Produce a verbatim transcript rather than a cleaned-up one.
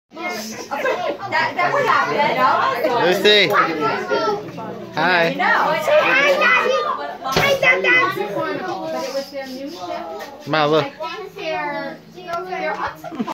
That, that would happen, no? Lucy. Hi. No. Hi, Daddy. Hi, Dada. But it was their new ship. Ma, look. I think they're, they're up to